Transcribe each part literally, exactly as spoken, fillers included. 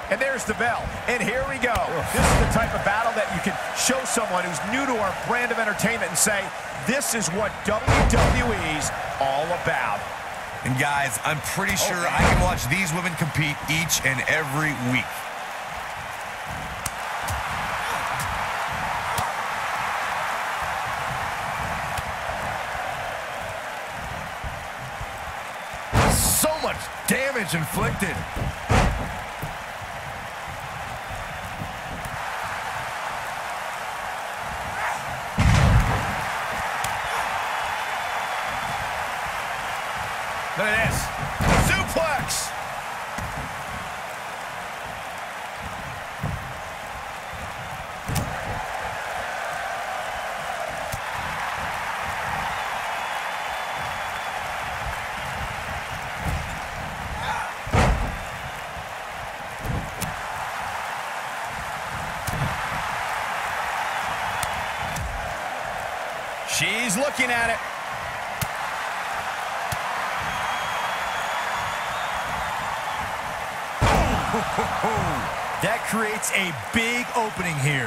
And there's the bell. And here we go. This is the type of battle that you can show someone who's new to our brand of entertainment and say, this is what W W E's all about. And guys, I'm pretty sure okay. I can watch these women compete each and every week. So much damage inflicted. Look at this. Suplex. She's looking at it. That creates a big opening here.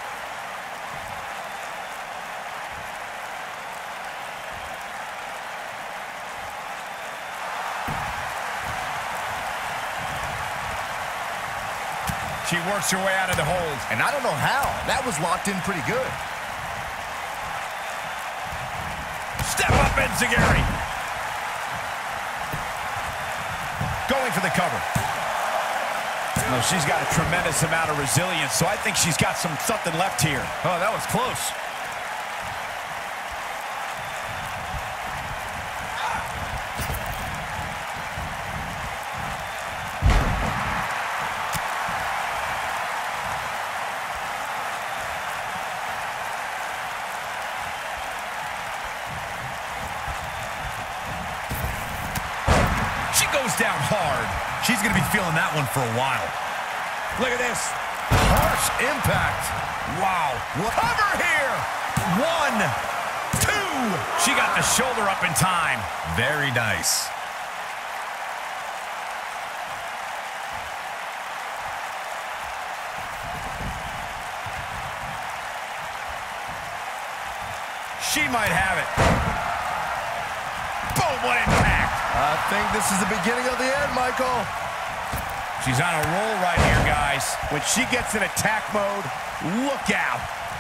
She works her way out of the hold. And I don't know how. That was locked in pretty good. Step up, Enziguri. Going for the cover. Well, she's got a tremendous amount of resilience, so I think she's got some something left here. Oh, that was close. She goes down hard. She's going to be feeling that one for a while. Look at this. Harsh impact. Wow. Cover here. One, two. She got the shoulder up in time. Very nice. She might have it. Boom, what impact. I think this is the beginning of the end, Michael. She's on a roll right here, guys. When she gets in attack mode, look out.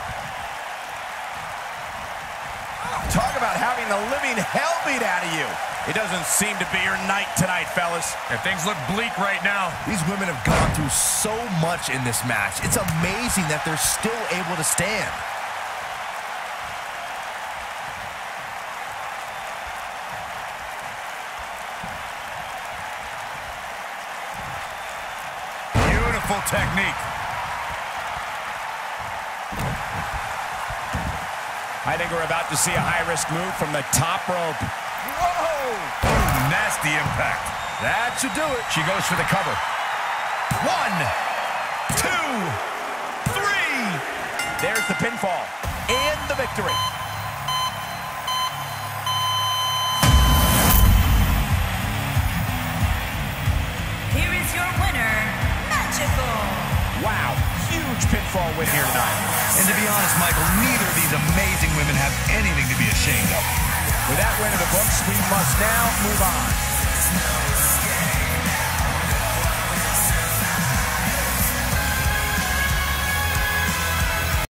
Talk about having the living hell beat out of you. It doesn't seem to be your night tonight, fellas. And things look bleak right now. These women have gone through so much in this match. It's amazing that they're still able to stand. Technique. I think we're about to see a high-risk move from the top rope. Whoa! Nasty impact. That should do it. She goes for the cover. One, two, three. There's the pinfall and the victory. Here is your winner, Wow, huge pinfall win here tonight. And to be honest, Michael, neither of these amazing women have anything to be ashamed of. With that win in the books, we must now move on.